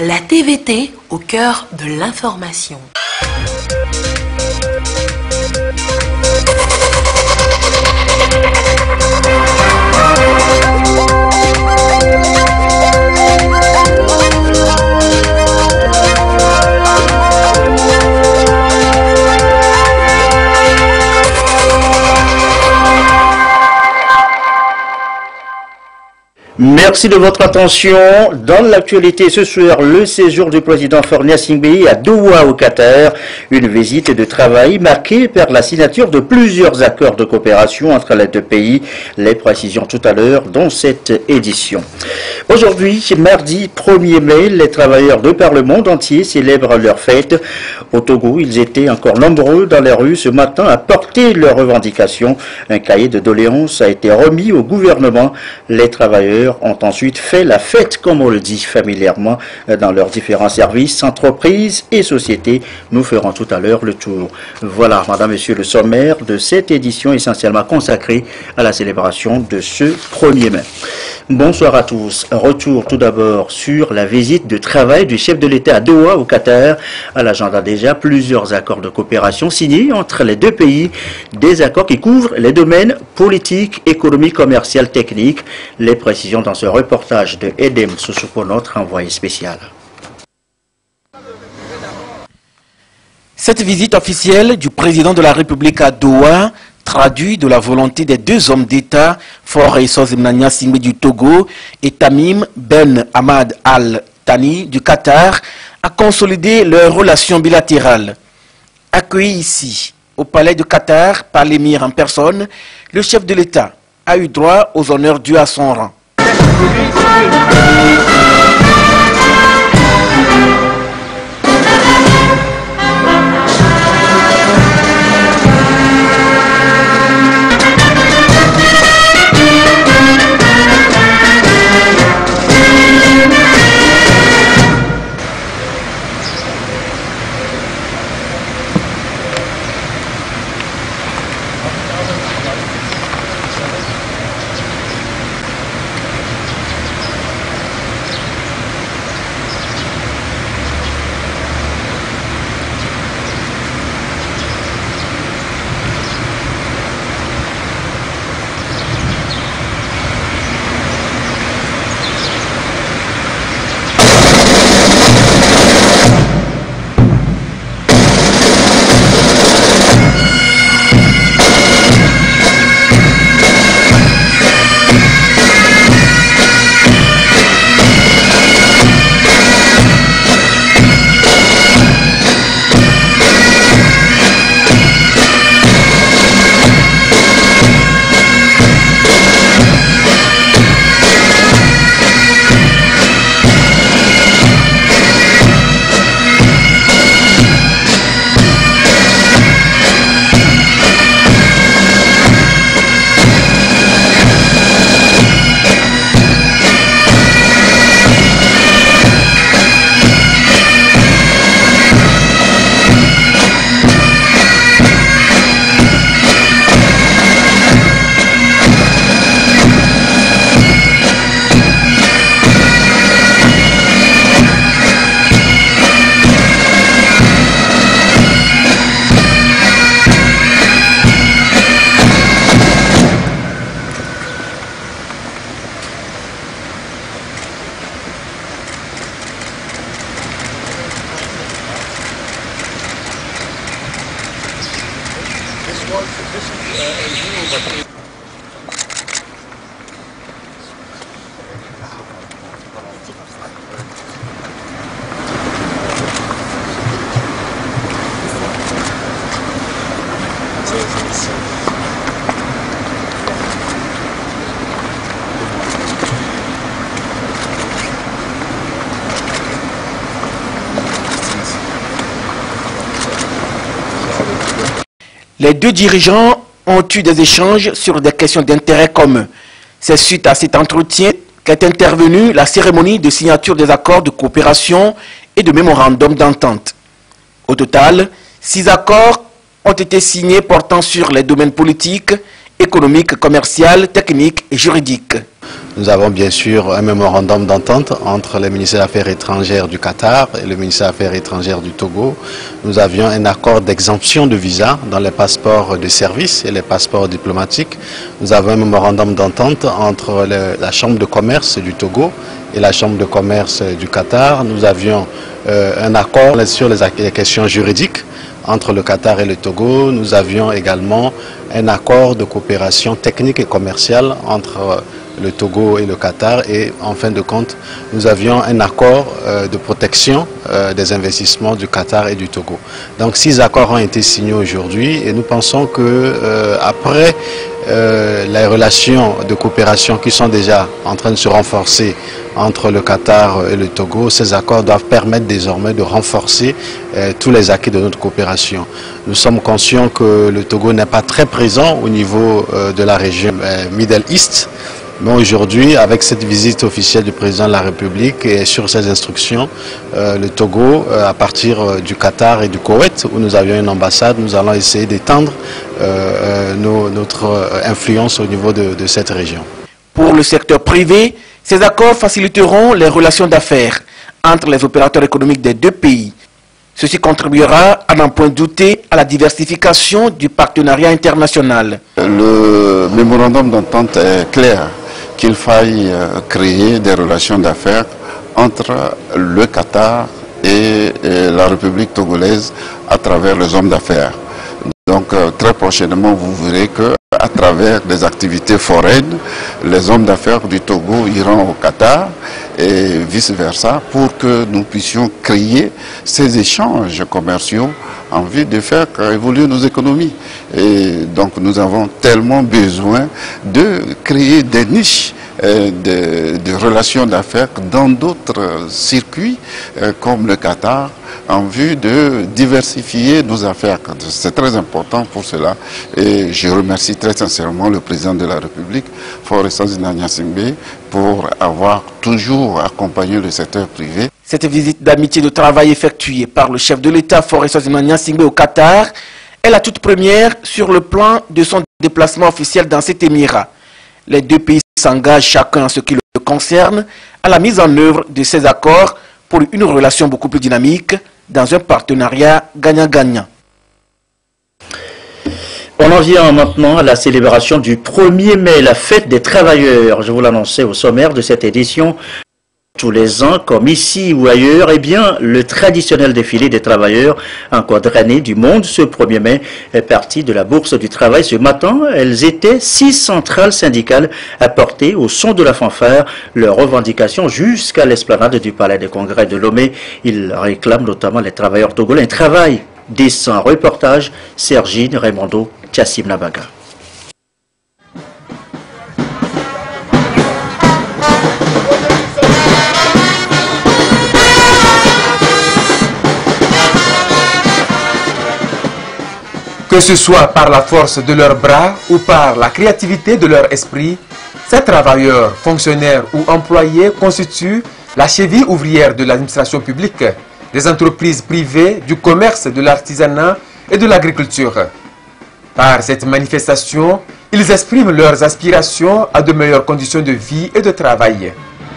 La TVT au cœur de l'information. Merci de votre attention. Dans l'actualité ce soir, le séjour du président Faure Gnassingbé à Doha au Qatar, une visite de travail marquée par la signature de plusieurs accords de coopération entre les deux pays. Les précisions tout à l'heure dans cette édition. Aujourd'hui, mardi 1er mai, les travailleurs de par le monde entier célèbrent leur fête. Au Togo, ils étaient encore nombreux dans les rues ce matin à porter leurs revendications. Un cahier de doléances a été remis au gouvernement. Les travailleurs ont ensuite fait la fête, comme on le dit familièrement, dans leurs différents services, entreprises et sociétés. Nous ferons tout à l'heure le tour. Voilà, madame, monsieur, le sommaire de cette édition essentiellement consacrée à la célébration de ce 1er mai. Bonsoir à tous. Retour tout d'abord sur la visite de travail du chef de l'État à Doha au Qatar. À l'agenda déjà plusieurs accords de coopération signés entre les deux pays, des accords qui couvrent les domaines politiques, économiques, commercial, techniques. Les précisions dans ce reportage de Edem Sousoupo, notre envoyé spécial. Cette visite officielle du président de la République à Doha traduit de la volonté des deux hommes d'État, Faure Gnassingbé du Togo et Tamim Ben Hamad Al Thani du Qatar, à consolider leurs relations bilatérales. Accueilli ici, au palais du Qatar, par l'émir en personne, le chef de l'État a eu droit aux honneurs dus à son rang. Les deux dirigeants ont eu des échanges sur des questions d'intérêt commun. C'est suite à cet entretien qu'est intervenue la cérémonie de signature des accords de coopération et de mémorandum d'entente. Au total, 6 accords ont été signés portant sur les domaines politiques, économique, commercial, technique et juridique. Nous avons bien sûr un mémorandum d'entente entre le ministère des Affaires étrangères du Qatar et le ministère des Affaires étrangères du Togo. Nous avions un accord d'exemption de visa dans les passeports de service et les passeports diplomatiques. Nous avons un mémorandum d'entente entre la Chambre de commerce du Togo et la Chambre de commerce du Qatar. Nous avions un accord sur les questions juridiques entre le Qatar et le Togo. Nous avions également un accord de coopération technique et commerciale entre le Togo et le Qatar, et en fin de compte, nous avions un accord de protection des investissements du Qatar et du Togo. Donc 6 accords ont été signés aujourd'hui et nous pensons que après les relations de coopération qui sont déjà en train de se renforcer entre le Qatar et le Togo, ces accords doivent permettre désormais de renforcer tous les acquis de notre coopération. Nous sommes conscients que le Togo n'est pas très présent au niveau de la région Middle East. Mais aujourd'hui, avec cette visite officielle du président de la République et sur ses instructions, le Togo, à partir du Qatar et du Koweït, où nous avions une ambassade, nous allons essayer d'étendre notre influence au niveau de cette région. Pour le secteur privé, ces accords faciliteront les relations d'affaires entre les opérateurs économiques des deux pays. Ceci contribuera, à n'en point douter, à la diversification du partenariat international. Le mémorandum d'entente est clair, qu'il faille créer des relations d'affaires entre le Qatar et la République togolaise à travers les hommes d'affaires. Donc très prochainement, vous verrez qu'à travers des activités foraines, les hommes d'affaires du Togo iront au Qatar et vice-versa pour que nous puissions créer ces échanges commerciaux en vue de faire évoluer nos économies. Et donc nous avons tellement besoin de créer des niches de relations d'affaires dans d'autres circuits comme le Qatar, en vue de diversifier nos affaires. C'est très important pour cela et je remercie très sincèrement le président de la République, Faure Gnassingbé, pour avoir toujours accompagné le secteur privé. Cette visite d'amitié de travail effectuée par le chef de l'État, Faure Gnassingbé, au Qatar est la toute première sur le plan de son déplacement officiel dans cet émirat. Les deux pays s'engagent chacun en ce qui le concerne à la mise en œuvre de ces accords pour une relation beaucoup plus dynamique dans un partenariat gagnant-gagnant. On en vient maintenant à la célébration du 1er mai, la fête des travailleurs. Je vous l'annonçais au sommaire de cette édition. Tous les ans, comme ici ou ailleurs, eh bien, le traditionnel défilé des travailleurs encore drainé du monde ce 1er mai est parti de la Bourse du Travail. Ce matin, elles étaient 6 centrales syndicales à porter au son de la fanfare leurs revendications jusqu'à l'esplanade du Palais des Congrès de Lomé. Ils réclament notamment les travailleurs togolais un travail décent. Reportage Sergine Raimondo, Tchassim Nabaga. Que ce soit par la force de leurs bras ou par la créativité de leur esprit, ces travailleurs, fonctionnaires ou employés constituent la cheville ouvrière de l'administration publique, des entreprises privées, du commerce, de l'artisanat et de l'agriculture. Par cette manifestation, ils expriment leurs aspirations à de meilleures conditions de vie et de travail.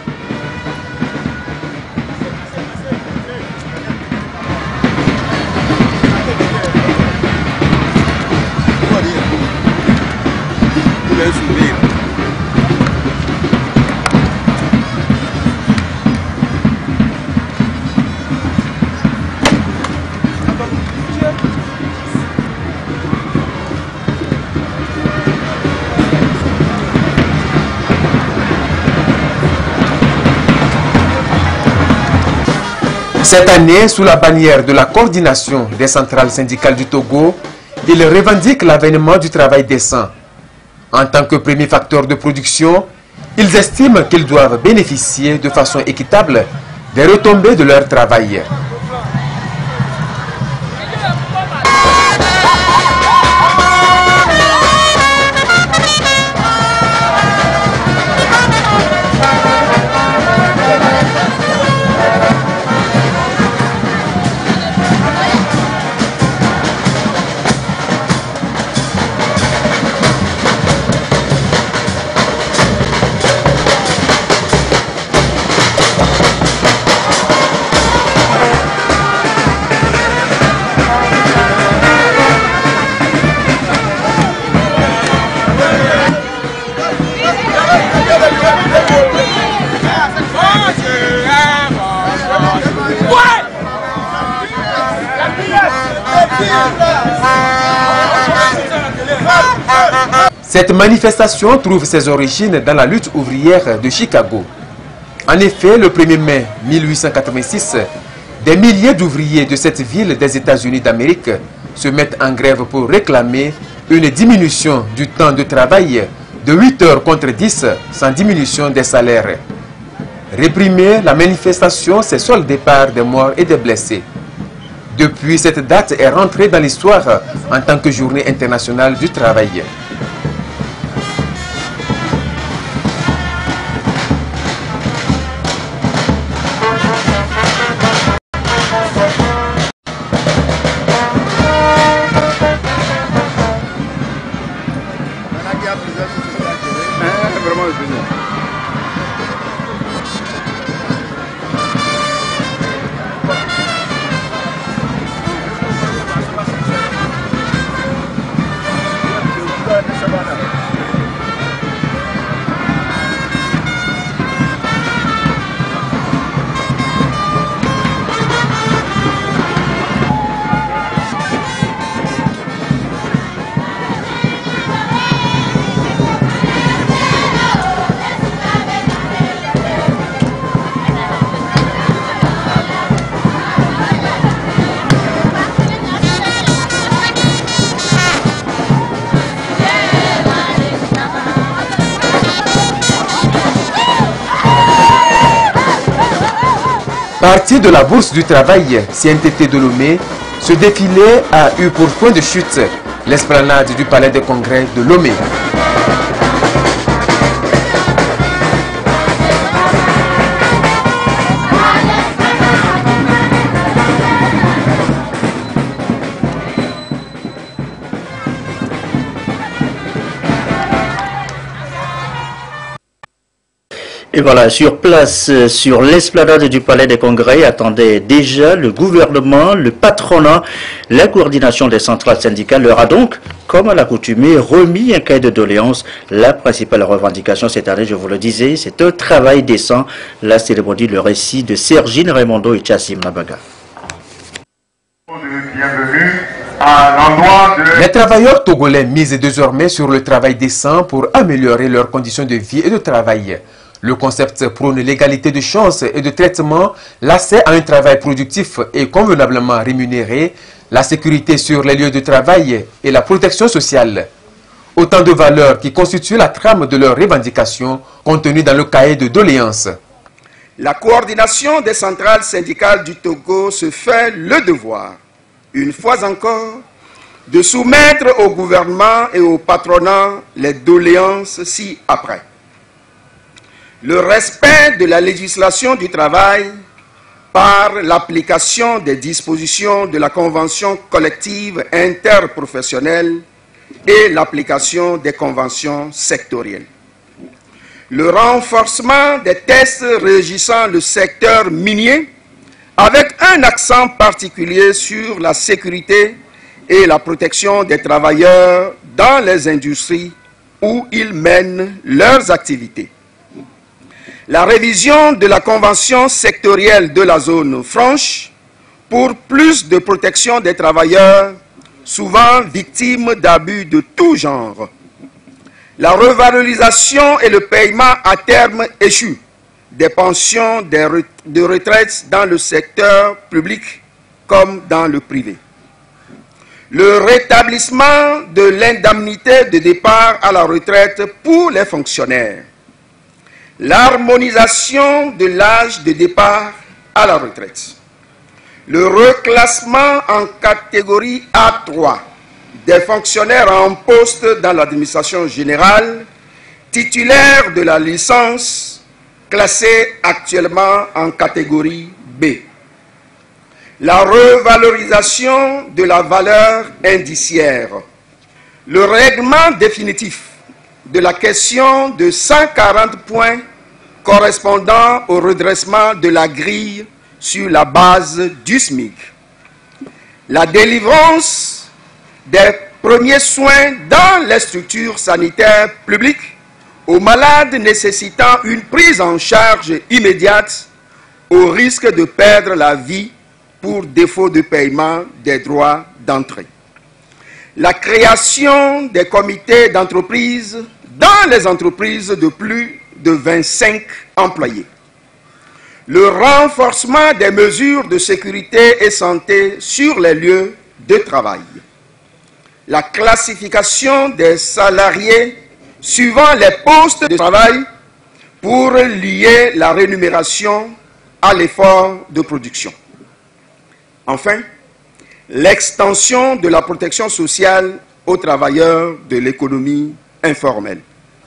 Cette année, sous la bannière de la coordination des centrales syndicales du Togo, ils revendiquent l'avènement du travail décent. En tant que premier facteur de production, ils estiment qu'ils doivent bénéficier de façon équitable des retombées de leur travail. Cette manifestation trouve ses origines dans la lutte ouvrière de Chicago. En effet, le 1er mai 1886, des milliers d'ouvriers de cette ville des États-Unis d'Amérique se mettent en grève pour réclamer une diminution du temps de travail de 8 heures contre 10 sans diminution des salaires. Réprimée, la manifestation s'est soldée par des morts et des blessés. Depuis, cette date est rentrée dans l'histoire en tant que journée internationale du travail. Parti de la bourse du travail CNTT de Lomé, ce défilé a eu pour point de chute l'esplanade du palais des congrès de Lomé. Et voilà, sur place, sur l'esplanade du Palais des Congrès, attendait déjà le gouvernement, le patronat, la coordination des centrales syndicales leur a donc, comme à l'accoutumée, remis un cahier de doléances. La principale revendication cette année, je vous le disais, c'est un travail décent. Là, c'est le récit de Sergine Raimondo et Chassim Nabaga. Les travailleurs togolais misent désormais sur le travail décent pour améliorer leurs conditions de vie et de travail. Le concept prône l'égalité de chances et de traitement, l'accès à un travail productif et convenablement rémunéré, la sécurité sur les lieux de travail et la protection sociale. Autant de valeurs qui constituent la trame de leurs revendications contenues dans le cahier de doléances. La coordination des centrales syndicales du Togo se fait le devoir, une fois encore, de soumettre au gouvernement et au patronat les doléances ci-après. Le respect de la législation du travail par l'application des dispositions de la Convention collective interprofessionnelle et l'application des conventions sectorielles. Le renforcement des tests régissant le secteur minier avec un accent particulier sur la sécurité et la protection des travailleurs dans les industries où ils mènent leurs activités. La révision de la convention sectorielle de la zone franche pour plus de protection des travailleurs, souvent victimes d'abus de tout genre. La revalorisation et le paiement à terme échu des pensions de retraite dans le secteur public comme dans le privé. Le rétablissement de l'indemnité de départ à la retraite pour les fonctionnaires. L'harmonisation de l'âge de départ à la retraite. Le reclassement en catégorie A3 des fonctionnaires en poste dans l'administration générale, titulaires de la licence, classés actuellement en catégorie B. La revalorisation de la valeur indiciaire. Le règlement définitif de la question de 140 points correspondant au redressement de la grille sur la base du SMIC. La délivrance des premiers soins dans les structures sanitaires publiques aux malades nécessitant une prise en charge immédiate au risque de perdre la vie pour défaut de paiement des droits d'entrée. La création des comités d'entreprise dans les entreprises de plus de 25 employés. Le renforcement des mesures de sécurité et santé sur les lieux de travail. La classification des salariés suivant les postes de travail pour lier la rémunération à l'effort de production. Enfin, l'extension de la protection sociale aux travailleurs de l'économie informelle.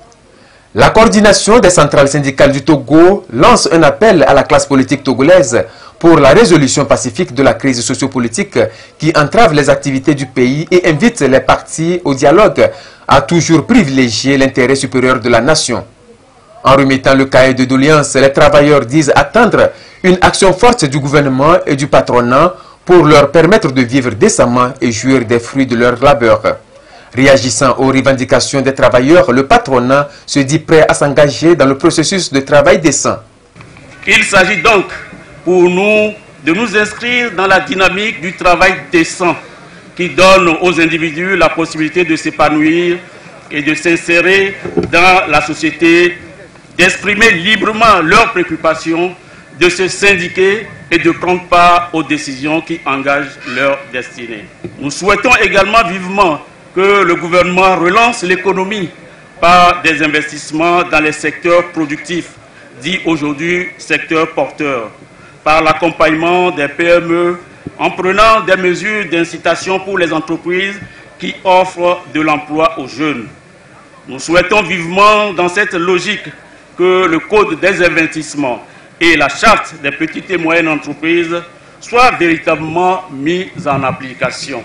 La coordination des centrales syndicales du Togo lance un appel à la classe politique togolaise pour la résolution pacifique de la crise sociopolitique qui entrave les activités du pays et invite les partis au dialogue à toujours privilégier l'intérêt supérieur de la nation. En remettant le cahier de doléances, les travailleurs disent attendre une action forte du gouvernement et du patronat pour leur permettre de vivre décemment et jouir des fruits de leur labeur. Réagissant aux revendications des travailleurs, le patronat se dit prêt à s'engager dans le processus de travail décent. Il s'agit donc pour nous de nous inscrire dans la dynamique du travail décent qui donne aux individus la possibilité de s'épanouir et de s'insérer dans la société, d'exprimer librement leurs préoccupations, de se syndiquer et de prendre part aux décisions qui engagent leur destinée. Nous souhaitons également vivement que le gouvernement relance l'économie par des investissements dans les secteurs productifs, dits aujourd'hui secteurs porteurs, par l'accompagnement des PME, en prenant des mesures d'incitation pour les entreprises qui offrent de l'emploi aux jeunes. Nous souhaitons vivement dans cette logique que le Code des investissements et la Charte des petites et moyennes entreprises soient véritablement mis en application.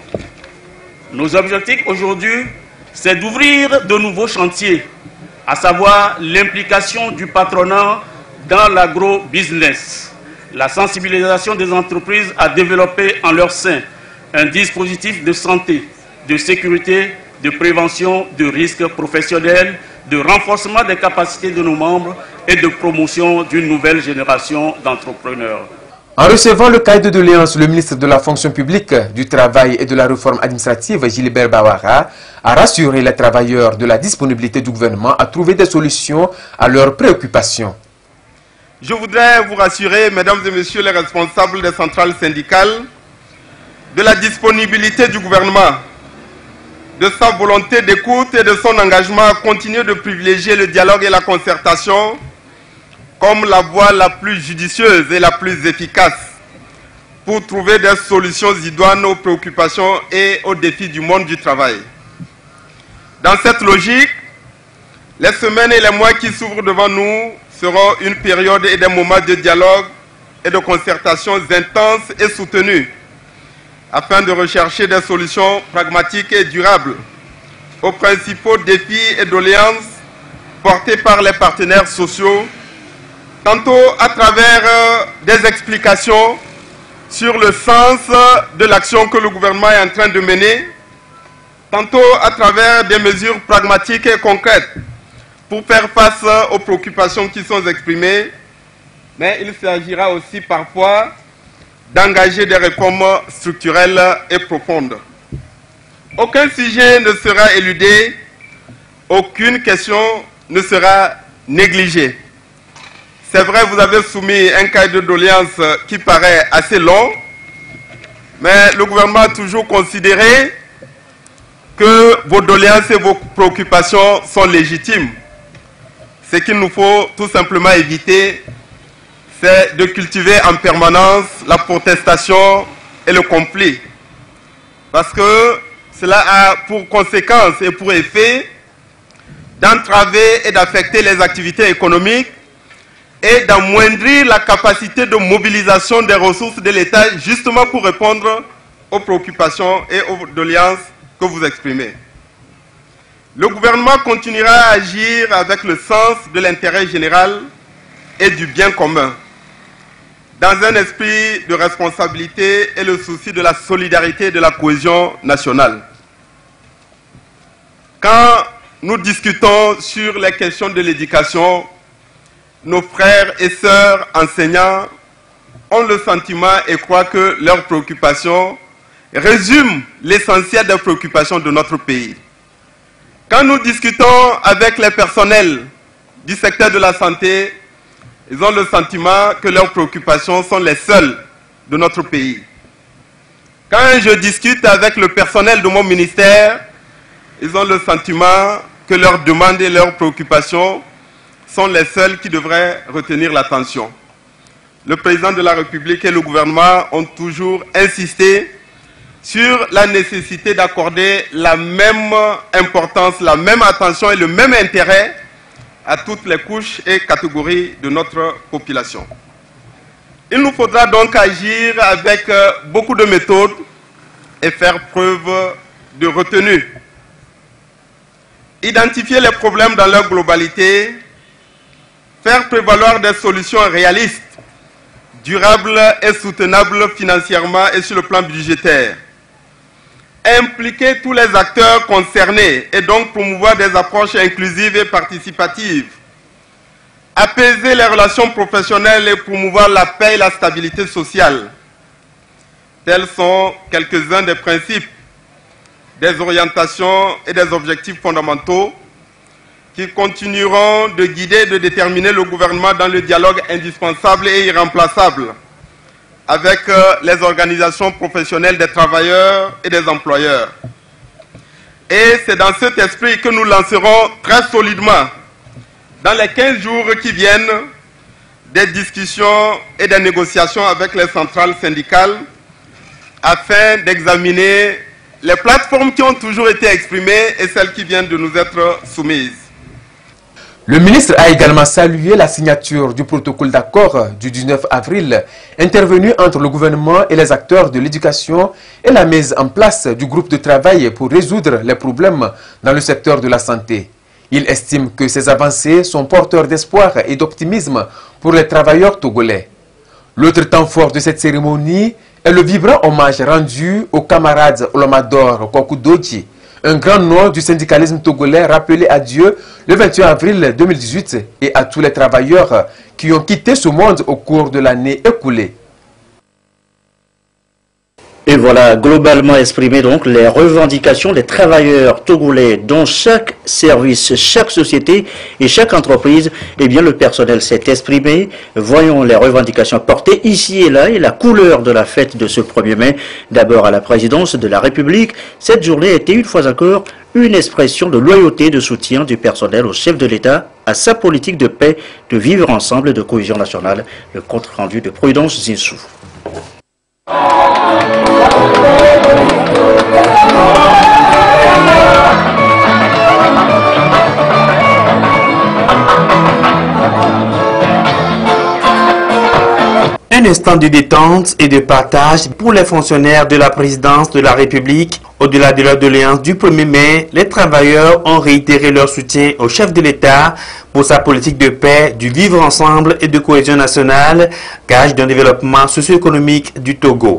Nos objectifs aujourd'hui, c'est d'ouvrir de nouveaux chantiers, à savoir l'implication du patronat dans l'agro-business, la sensibilisation des entreprises à développer en leur sein un dispositif de santé, de sécurité, de prévention de risques professionnels, de renforcement des capacités de nos membres et de promotion d'une nouvelle génération d'entrepreneurs. En recevant le cahier de doléances, le ministre de la Fonction publique, du Travail et de la Réforme administrative, Gilbert Bawara, a rassuré les travailleurs de la disponibilité du gouvernement à trouver des solutions à leurs préoccupations. Je voudrais vous rassurer, mesdames et messieurs les responsables des centrales syndicales, de la disponibilité du gouvernement, de sa volonté d'écoute et de son engagement à continuer de privilégier le dialogue et la concertation comme la voie la plus judicieuse et la plus efficace pour trouver des solutions idoines aux préoccupations et aux défis du monde du travail. Dans cette logique, les semaines et les mois qui s'ouvrent devant nous seront une période et des moments de dialogue et de concertation intenses et soutenus afin de rechercher des solutions pragmatiques et durables aux principaux défis et doléances portés par les partenaires sociaux, tantôt à travers des explications sur le sens de l'action que le gouvernement est en train de mener, tantôt à travers des mesures pragmatiques et concrètes pour faire face aux préoccupations qui sont exprimées, mais il s'agira aussi parfois d'engager des réformes structurelles et profondes. Aucun sujet ne sera éludé, aucune question ne sera négligée. C'est vrai, vous avez soumis un cahier de doléances qui paraît assez long, mais le gouvernement a toujours considéré que vos doléances et vos préoccupations sont légitimes. Ce qu'il nous faut tout simplement éviter, c'est de cultiver en permanence la protestation et le conflit. Parce que cela a pour conséquence et pour effet d'entraver et d'affecter les activités économiques et d'amoindrir la capacité de mobilisation des ressources de l'État justement pour répondre aux préoccupations et aux doléances que vous exprimez. Le gouvernement continuera à agir avec le sens de l'intérêt général et du bien commun, dans un esprit de responsabilité et le souci de la solidarité et de la cohésion nationale. Quand nous discutons sur les questions de l'éducation, nos frères et sœurs enseignants ont le sentiment et croient que leurs préoccupations résume l'essentiel des préoccupations de notre pays. Quand nous discutons avec les personnels du secteur de la santé, ils ont le sentiment que leurs préoccupations sont les seules de notre pays. Quand je discute avec le personnel de mon ministère, ils ont le sentiment que leurs demandes et leurs préoccupations sont les seules qui devraient retenir l'attention. Le président de la République et le gouvernement ont toujours insisté sur la nécessité d'accorder la même importance, la même attention et le même intérêt à toutes les couches et catégories de notre population. Il nous faudra donc agir avec beaucoup de méthodes et faire preuve de retenue. Identifier les problèmes dans leur globalité, faire prévaloir des solutions réalistes, durables et soutenables financièrement et sur le plan budgétaire. Impliquer tous les acteurs concernés et donc promouvoir des approches inclusives et participatives. Apaiser les relations professionnelles et promouvoir la paix et la stabilité sociale. Tels sont quelques-uns des principes, des orientations et des objectifs fondamentaux qui continueront de guider et de déterminer le gouvernement dans le dialogue indispensable et irremplaçable avec les organisations professionnelles des travailleurs et des employeurs. Et c'est dans cet esprit que nous lancerons très solidement, dans les 15 jours qui viennent, des discussions et des négociations avec les centrales syndicales afin d'examiner les plateformes qui ont toujours été exprimées et celles qui viennent de nous être soumises. Le ministre a également salué la signature du protocole d'accord du 19 avril intervenu entre le gouvernement et les acteurs de l'éducation et la mise en place du groupe de travail pour résoudre les problèmes dans le secteur de la santé. Il estime que ces avancées sont porteurs d'espoir et d'optimisme pour les travailleurs togolais. L'autre temps fort de cette cérémonie est le vibrant hommage rendu au camarade Olomador Kokudoji, un grand nom du syndicalisme togolais rappelé à Dieu le 21 avril 2018 et à tous les travailleurs qui ont quitté ce monde au cours de l'année écoulée. Et voilà globalement exprimé donc les revendications des travailleurs togolais dans chaque service, chaque société et chaque entreprise. Eh bien le personnel s'est exprimé. Voyons les revendications portées ici et là et la couleur de la fête de ce 1er mai. D'abord à la présidence de la République. Cette journée a été une fois encore une expression de loyauté, de soutien du personnel au chef de l'État, à sa politique de paix, de vivre ensemble et de cohésion nationale. Le compte rendu de Prudence Zinsou. Un instant de détente et de partage pour les fonctionnaires de la présidence de la République. Au-delà de leur doléance du 1er mai, les travailleurs ont réitéré leur soutien au chef de l'État pour sa politique de paix, du vivre ensemble et de cohésion nationale, gage d'un développement socio-économique du Togo.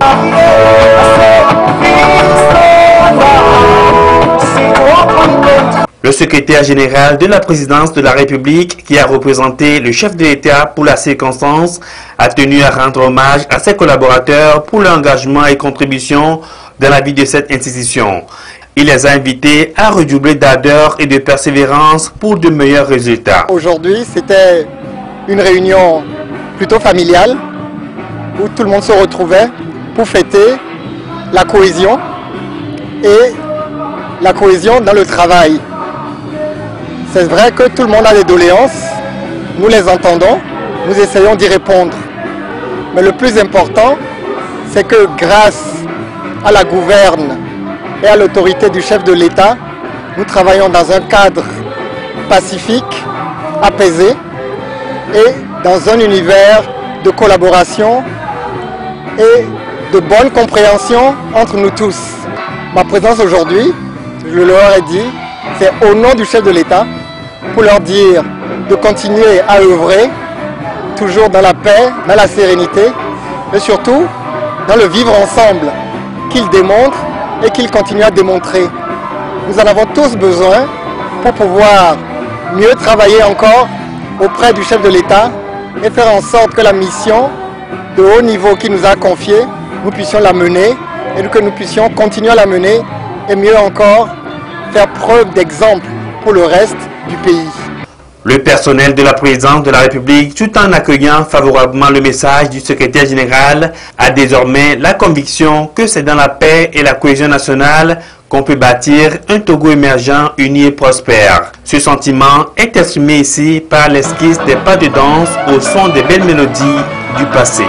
Le secrétaire général de la présidence de la République, qui a représenté le chef de l'État pour la circonstance, a tenu à rendre hommage à ses collaborateurs pour leur engagement et contribution dans la vie de cette institution. Il les a invités à redoubler d'ardeur et de persévérance pour de meilleurs résultats. Aujourd'hui, c'était une réunion plutôt familiale où tout le monde se retrouvait pour fêter la cohésion et la cohésion dans le travail. C'est vrai que tout le monde a des doléances, nous les entendons, nous essayons d'y répondre. Mais le plus important, c'est que grâce à la gouverne et à l'autorité du chef de l'État, nous travaillons dans un cadre pacifique, apaisé et dans un univers de collaboration et de bonne compréhension entre nous tous. Ma présence aujourd'hui, je leur ai dit, c'est au nom du chef de l'État pour leur dire de continuer à œuvrer toujours dans la paix, dans la sérénité, mais surtout dans le vivre ensemble qu'ils démontrent et qu'ils continuent à démontrer. Nous en avons tous besoin pour pouvoir mieux travailler encore auprès du chef de l'État et faire en sorte que la mission de haut niveau qu'il nous a confiée, nous puissions la mener et que nous puissions continuer à la mener et mieux encore, faire preuve d'exemple pour le reste du pays. Le personnel de la présidence de la République, tout en accueillant favorablement le message du secrétaire général, a désormais la conviction que c'est dans la paix et la cohésion nationale qu'on peut bâtir un Togo émergent, uni et prospère. Ce sentiment est exprimé ici par l'esquisse des pas de danse au son des belles mélodies du passé.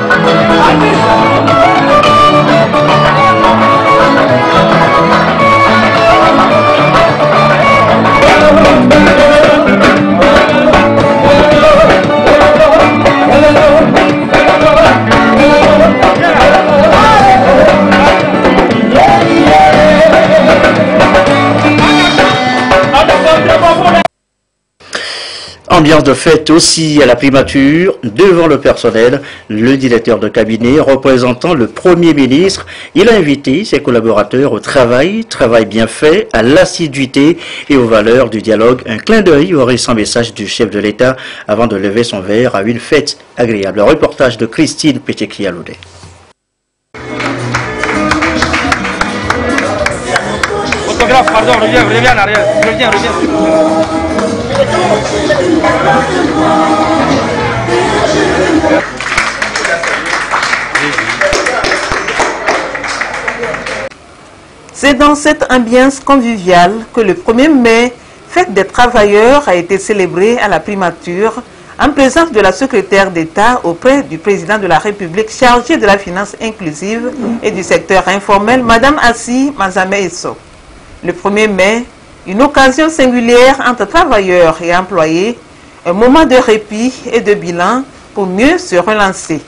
Ambiance de fête aussi à la primature, devant le personnel, le directeur de cabinet représentant le Premier ministre. Il a invité ses collaborateurs au travail bien fait, à l'assiduité et aux valeurs du dialogue. Un clin d'œil au récent message du chef de l'État avant de lever son verre à une fête agréable. Un reportage de Christine Pétekri-Aloudé. Photographe, pardon, reviens en arrière, reviens. C'est dans cette ambiance conviviale que le 1er mai, fête des travailleurs, a été célébré à la primature en présence de la secrétaire d'État auprès du président de la République chargé de la finance inclusive et du secteur informel, Madame Assi Mazame Esso. Le 1er mai, une occasion singulière entre travailleurs et employés, un moment de répit et de bilan pour mieux se relancer.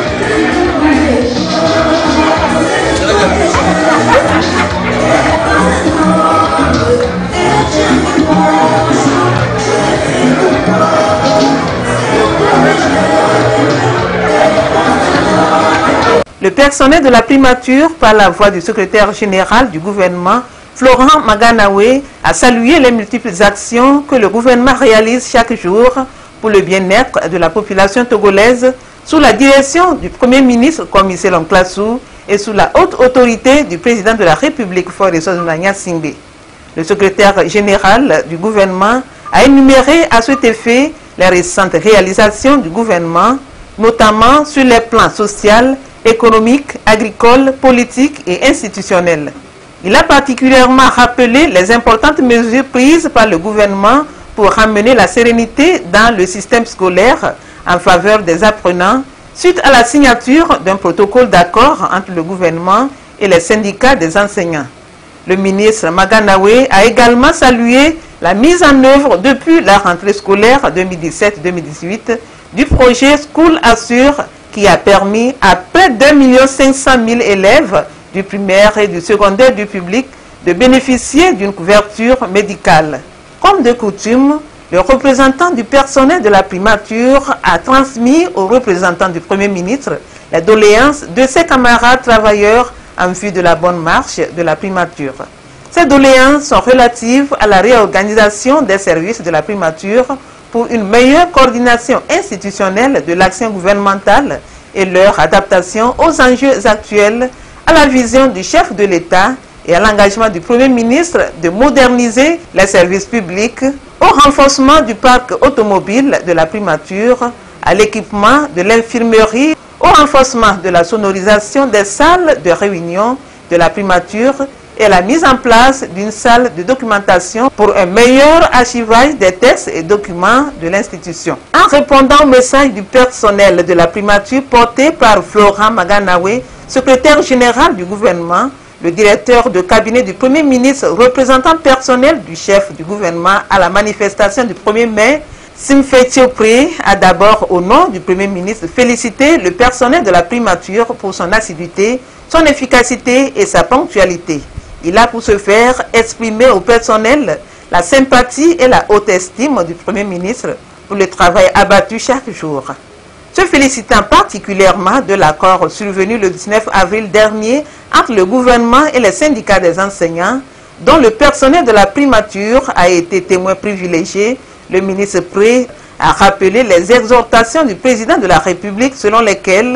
Le personnel de la primature, par la voix du secrétaire général du gouvernement, Florent Maganawe, a salué les multiples actions que le gouvernement réalise chaque jour pour le bien-être de la population togolaise sous la direction du Premier ministre Commissaire Lonklassou et sous la haute autorité du président de la République Faure Gnassingbé. Le secrétaire général du gouvernement a énuméré à cet effet les récentes réalisations du gouvernement, notamment sur les plans social, économique, agricole, politique et institutionnel. Il a particulièrement rappelé les importantes mesures prises par le gouvernement pour ramener la sérénité dans le système scolaire en faveur des apprenants suite à la signature d'un protocole d'accord entre le gouvernement et les syndicats des enseignants. Le ministre Maganawe a également salué la mise en œuvre depuis la rentrée scolaire 2017-2018 du projet School Assure qui a permis à près d'1 500 000 élèves du primaire et du secondaire du public de bénéficier d'une couverture médicale. Comme de coutume, le représentant du personnel de la primature a transmis aux représentants du Premier ministre les doléances de ses camarades travailleurs en vue de la bonne marche de la primature. Ces doléances sont relatives à la réorganisation des services de la primature pour une meilleure coordination institutionnelle de l'action gouvernementale et leur adaptation aux enjeux actuels, à la vision du chef de l'État et à l'engagement du Premier ministre de moderniser les services publics, au renforcement du parc automobile de la primature, à l'équipement de l'infirmerie, au renforcement de la sonorisation des salles de réunion de la primature et la mise en place d'une salle de documentation pour un meilleur archivage des textes et documents de l'institution. En répondant au message du personnel de la primature porté par Florent Maganawe, secrétaire général du gouvernement, le directeur de cabinet du Premier ministre, représentant personnel du chef du gouvernement à la manifestation du 1er mai, Simfe Tiopré a d'abord, au nom du Premier ministre, félicité le personnel de la primature pour son assiduité, son efficacité et sa ponctualité. Il a pour ce faire exprimé au personnel la sympathie et la haute estime du Premier ministre pour le travail abattu chaque jour. Se félicitant particulièrement de l'accord survenu le 19 avril dernier entre le gouvernement et les syndicats des enseignants, dont le personnel de la primature a été témoin privilégié, le ministre Pré a rappelé les exhortations du président de la République selon lesquelles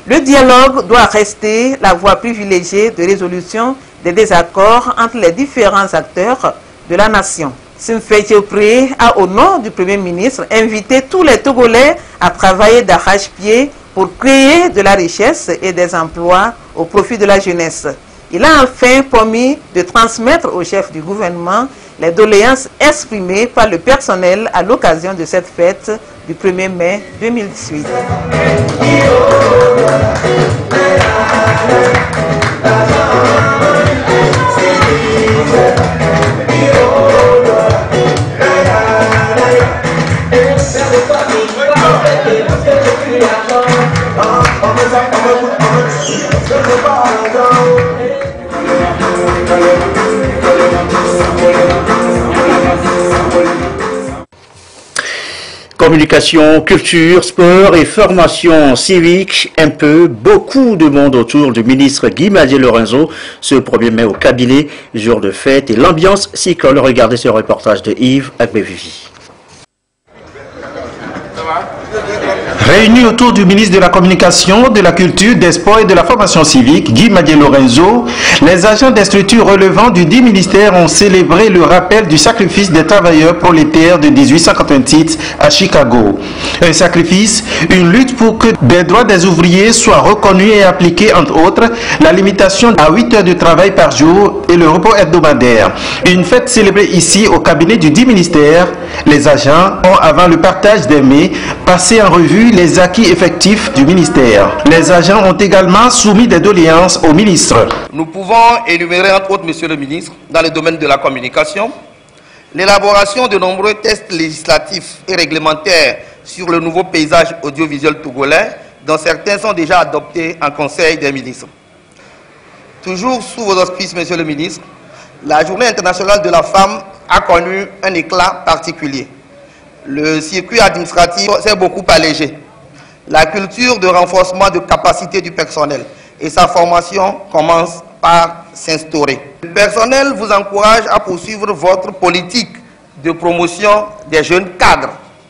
Le dialogue doit rester la voie privilégiée de résolution des désaccords entre les différents acteurs de la nation. Simfeï a, au nom du Premier ministre, invité tous les Togolais à travailler d'arrache-pied pour créer de la richesse et des emplois au profit de la jeunesse. Il a enfin promis de transmettre au chef du gouvernement les doléances exprimées par le personnel à l'occasion de cette fête du 1er mai 2018. Communication, culture, sport et formation civique, beaucoup de monde autour du ministre Guy Madié Lorenzo ce 1er mai au cabinet, jour de fête et l'ambiance s'y colle. Regardez ce reportage de Yves Agbevivi. Réunis autour du ministre de la Communication, de la Culture, des Sports et de la Formation civique, Guy Madié Lorenzo, les agents des structures relevant du 10 ministères ont célébré le rappel du sacrifice des travailleurs prolétaires de 1888 à Chicago. Un sacrifice, une lutte pour que des droits des ouvriers soient reconnus et appliqués, entre autres, la limitation à 8 heures de travail par jour et le repos hebdomadaire. Une fête célébrée ici au cabinet du 10 ministères. Les agents ont, avant le partage des mets, passé en revue les acquis effectifs du ministère. Les agents ont également soumis des doléances au ministre. Nous pouvons énumérer entre autres, Monsieur le ministre, dans le domaine de la communication, l'élaboration de nombreux tests législatifs et réglementaires sur le nouveau paysage audiovisuel togolais, dont certains sont déjà adoptés en Conseil des ministres. Toujours sous vos auspices, Monsieur le ministre, la Journée internationale de la femme a connu un éclat particulier. Le circuit administratif s'est beaucoup allégé. La culture de renforcement de capacité du personnel et sa formation commence par s'instaurer. Le personnel vous encourage à poursuivre votre politique de promotion des jeunes cadres.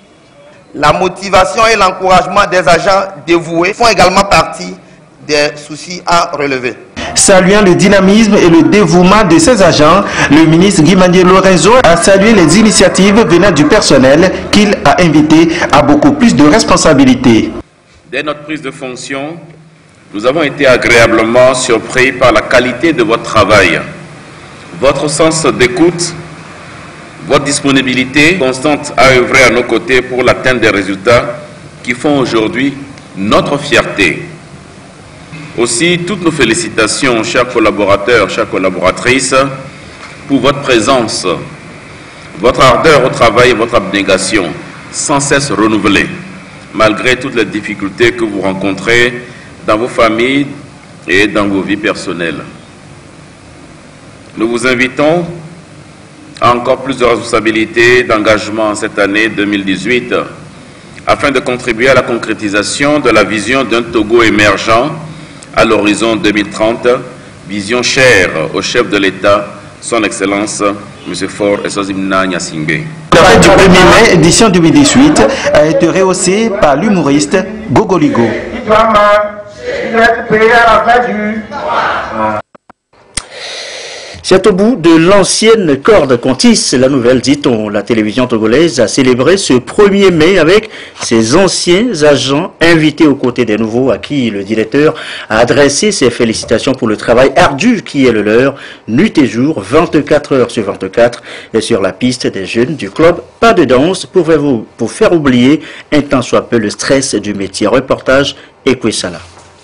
La motivation et l'encouragement des agents dévoués font également partie des soucis à relever. Saluant le dynamisme et le dévouement de ses agents, le ministre Guy Madié Lorenzo a salué les initiatives venant du personnel qu'il a invité à beaucoup plus de responsabilités. Dès notre prise de fonction, nous avons été agréablement surpris par la qualité de votre travail, votre sens d'écoute, votre disponibilité constante à œuvrer à nos côtés pour l'atteinte des résultats qui font aujourd'hui notre fierté. Aussi, toutes nos félicitations, chers collaborateurs, chères collaboratrices, pour votre présence, votre ardeur au travail et votre abnégation, sans cesse renouvelée, malgré toutes les difficultés que vous rencontrez dans vos familles et dans vos vies personnelles. Nous vous invitons à encore plus de responsabilités, d'engagement cette année 2018, afin de contribuer à la concrétisation de la vision d'un Togo émergent à l'horizon 2030, vision chère au chef de l'État, son Excellence, M. Faure Essozimna Nyasingbe. La fête du 1er mai, édition 2018, a été rehaussée par l'humoriste Gogoligo. C'est au bout de l'ancienne corde qu'on tisse la nouvelle, dit-on. La télévision togolaise a célébré ce 1er mai avec ses anciens agents invités aux côtés des nouveaux à qui le directeur a adressé ses félicitations pour le travail ardu qui est le leur, nuit et jour, 24 heures sur 24, et sur la piste des jeunes du club Pas de danse pour faire oublier un tant soit peu le stress du métier. Reportage Ekwesala.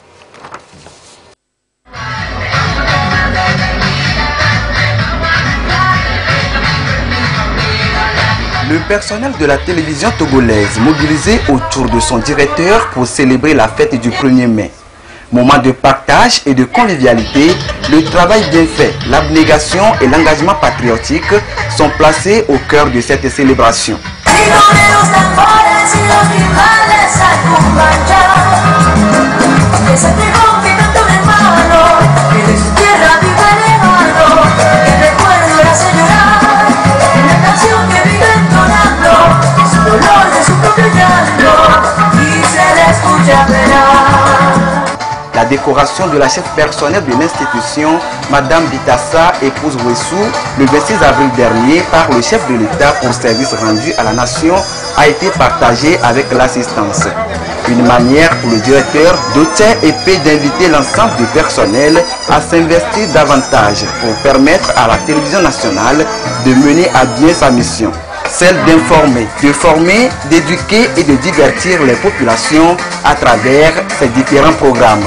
Le personnel de la télévision togolaise mobilisé autour de son directeur pour célébrer la fête du 1er mai. Moment de partage et de convivialité, le travail bien fait, l'abnégation et l'engagement patriotique sont placés au cœur de cette célébration. décoration de la chef personnelle de l'institution, Madame Bitassa, épouse Wessou, le 26 avril dernier par le chef de l'État pour service rendu à la nation, a été partagée avec l'assistance. Une manière pour le directeur d'Otien-Épée d'inviter l'ensemble du personnel à s'investir davantage pour permettre à la télévision nationale de mener à bien sa mission. Celle d'informer, de former, d'éduquer et de divertir les populations à travers ces différents programmes.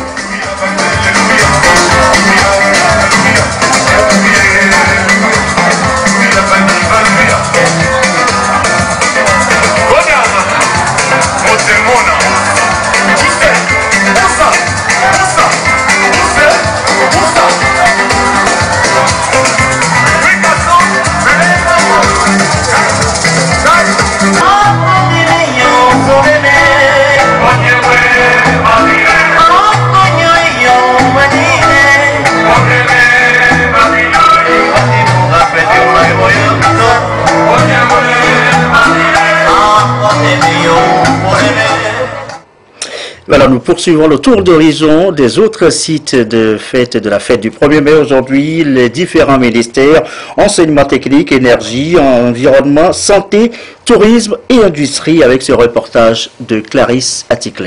Voilà, nous poursuivons le tour d'horizon des autres sites de la fête du 1er mai aujourd'hui, les différents ministères, enseignement technique, énergie, environnement, santé, tourisme et industrie avec ce reportage de Clarisse Atticlé.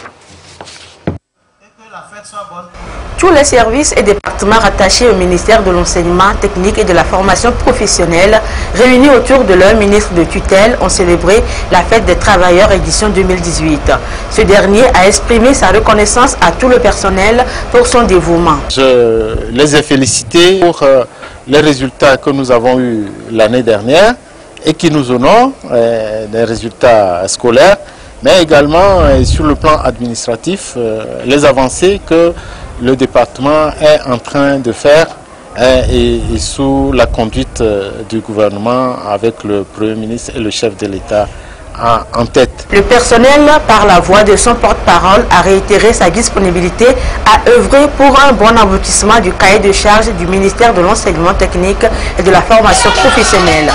Tous les services et départements rattachés au ministère de l'enseignement technique et de la formation professionnelle, réunis autour de leur ministre de tutelle, ont célébré la fête des travailleurs édition 2018. Ce dernier a exprimé sa reconnaissance à tout le personnel pour son dévouement. Je les ai félicités pour les résultats que nous avons eus l'année dernière et qui nous honorent, des résultats scolaires, mais également sur le plan administratif, les avancées que le département est en train de faire et sous la conduite du gouvernement avec le Premier ministre et le chef de l'État en tête. Le personnel, par la voix de son porte-parole, a réitéré sa disponibilité à œuvrer pour un bon aboutissement du cahier de charge du ministère de l'enseignement technique et de la formation professionnelle.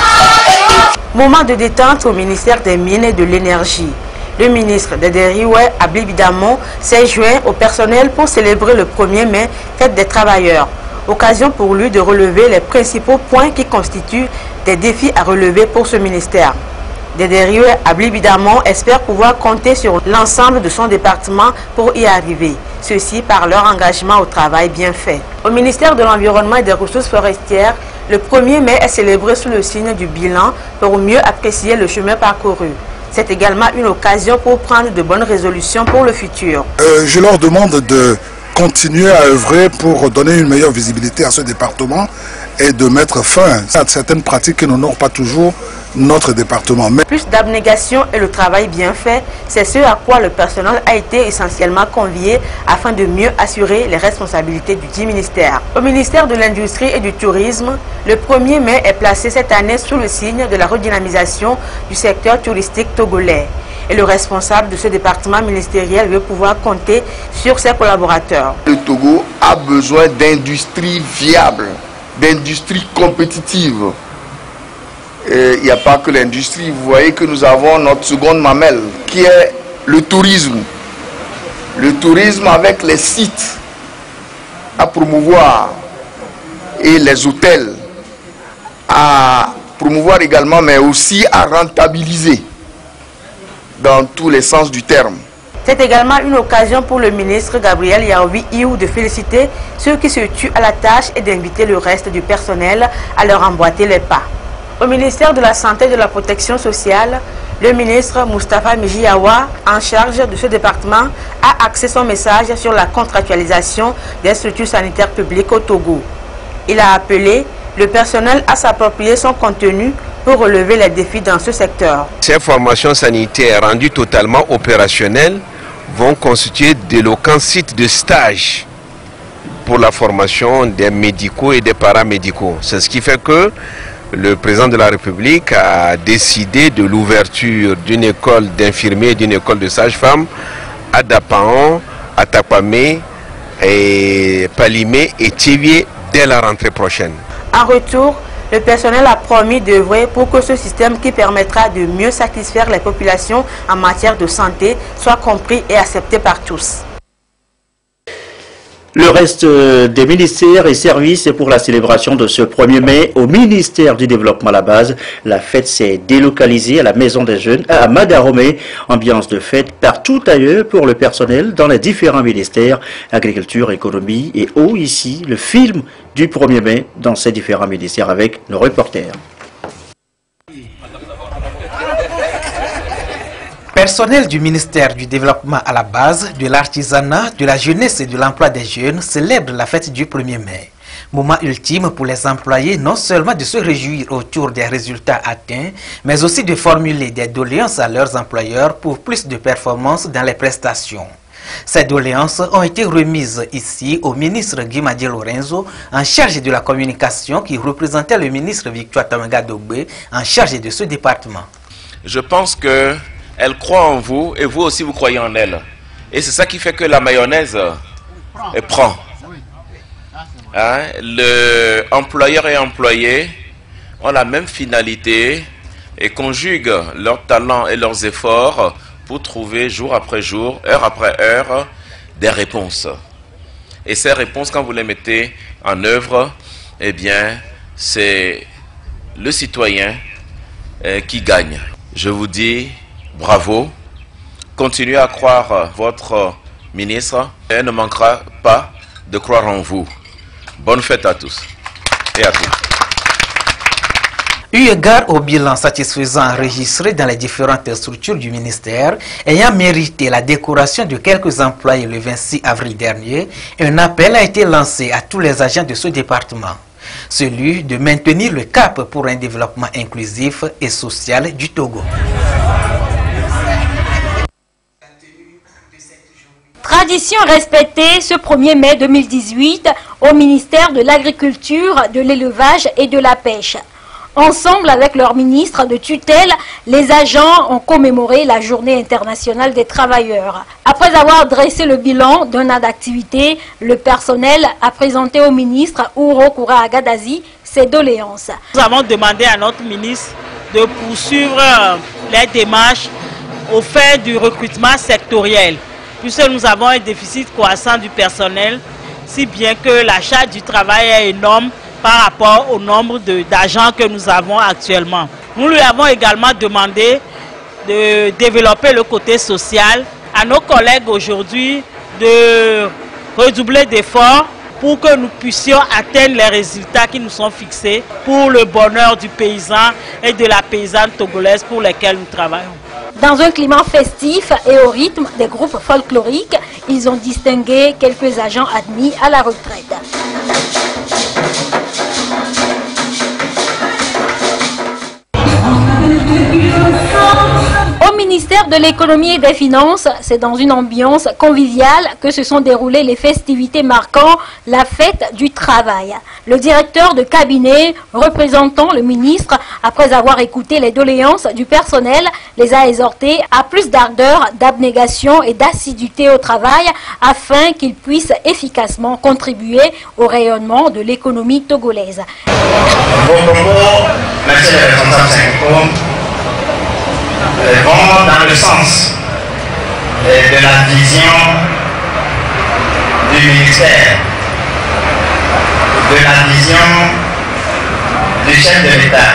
Moment de détente au ministère des Mines et de l'Énergie. Le ministre Dédé-Rioué Ablibidamon s'est joint au personnel pour célébrer le 1er mai, fête des travailleurs. Occasion pour lui de relever les principaux points qui constituent des défis à relever pour ce ministère. Dédé-Rioué Ablibidamon espère pouvoir compter sur l'ensemble de son département pour y arriver. Ceci par leur engagement au travail bien fait. Au ministère de l'Environnement et des Ressources forestières, le 1er mai est célébré sous le signe du bilan pour mieux apprécier le chemin parcouru. C'est également une occasion pour prendre de bonnes résolutions pour le futur. Je leur demande de continuer à œuvrer pour donner une meilleure visibilité à ce département et de mettre fin à certaines pratiques qui n'honorent pas toujours notre département. Plus d'abnégation et le travail bien fait, c'est ce à quoi le personnel a été essentiellement convié afin de mieux assurer les responsabilités du dit ministère. Au ministère de l'Industrie et du Tourisme, le 1er mai est placé cette année sous le signe de la redynamisation du secteur touristique togolais. Et le responsable de ce département ministériel veut pouvoir compter sur ses collaborateurs. Le Togo a besoin d'industries viables, d'industries compétitives. Il n'y a pas que l'industrie, vous voyez que nous avons notre seconde mamelle qui est le tourisme. Le tourisme avec les sites à promouvoir et les hôtels à promouvoir également, mais aussi à rentabiliser dans tous les sens du terme. C'est également une occasion pour le ministre Gabriel Yaoui-Iou de féliciter ceux qui se tuent à la tâche et d'inviter le reste du personnel à leur emboîter les pas. Au ministère de la Santé et de la Protection sociale, le ministre Moustapha Mijiawa, en charge de ce département, a axé son message sur la contractualisation des structures sanitaires publiques au Togo. Il a appelé le personnel à s'approprier son contenu pour relever les défis dans ce secteur. Ces formations sanitaires rendues totalement opérationnelles vont constituer d'éloquents sites de stage pour la formation des médicaux et des paramédicaux. C'est ce qui fait que le président de la République a décidé de l'ouverture d'une école d'infirmiers et d'une école de sages-femmes à Dapaon, à Tapamé, et Palimé et Thivier dès la rentrée prochaine. En retour, le personnel a promis d'œuvrer pour que ce système qui permettra de mieux satisfaire les populations en matière de santé soit compris et accepté par tous. Le reste des ministères et services est pour la célébration de ce 1er mai au ministère du Développement à la base. La fête s'est délocalisée à la Maison des Jeunes à Madaromé. Ambiance de fête partout ailleurs pour le personnel dans les différents ministères, agriculture, économie et eau. Ici, le film du 1er mai dans ces différents ministères avec nos reporters. Personnel du ministère du Développement à la base, de l'artisanat, de la jeunesse et de l'emploi des jeunes célèbre la fête du 1er mai. Moment ultime pour les employés non seulement de se réjouir autour des résultats atteints, mais aussi de formuler des doléances à leurs employeurs pour plus de performances dans les prestations. Ces doléances ont été remises ici au ministre Guy Lorenzo, en charge de la communication, qui représentait le ministre Victoire Tamaga Dogbe, en charge de ce département. Je pense que elle croit en vous et vous aussi vous croyez en elle. Et c'est ça qui fait que la mayonnaise prend. Hein? Le employeur et employé ont la même finalité et conjuguent leurs talents et leurs efforts pour trouver jour après jour, heure après heure, des réponses. Et ces réponses, quand vous les mettez en œuvre, eh bien, c'est le citoyen qui gagne. Je vous dis bravo, continuez à croire votre ministre et elle ne manquera pas de croire en vous. Bonne fête à tous et à toutes. Eu égard au bilan satisfaisant enregistré dans les différentes structures du ministère, ayant mérité la décoration de quelques employés le 26 avril dernier, un appel a été lancé à tous les agents de ce département. Celui de maintenir le cap pour un développement inclusif et social du Togo. Tradition respectée ce 1er mai 2018 au ministère de l'Agriculture, de l'Élevage et de la Pêche. Ensemble avec leur ministre de tutelle, les agents ont commémoré la Journée internationale des travailleurs. Après avoir dressé le bilan d'un an d'activité, le personnel a présenté au ministre Ouro Koura Agadazi ses doléances. Nous avons demandé à notre ministre de poursuivre les démarches au fait du recrutement sectoriel, puisque nous avons un déficit croissant du personnel, si bien que la charge du travail est énorme par rapport au nombre d'agents que nous avons actuellement. Nous lui avons également demandé de développer le côté social. À nos collègues aujourd'hui de redoubler d'efforts pour que nous puissions atteindre les résultats qui nous sont fixés pour le bonheur du paysan et de la paysanne togolaise pour lesquels nous travaillons. Dans un climat festif et au rythme des groupes folkloriques, ils ont distingué quelques agents admis à la retraite. Au ministère de l'économie et des finances, c'est dans une ambiance conviviale que se sont déroulées les festivités marquant la fête du travail. Le directeur de cabinet représentant le ministre, après avoir écouté les doléances du personnel, les a exhortés à plus d'ardeur, d'abnégation et d'assiduité au travail afin qu'ils puissent efficacement contribuer au rayonnement de l'économie togolaise. Vos propos, monsieur le responsable syndicaux, vont dans le sens de la vision du ministère, de la vision du chef de l'État,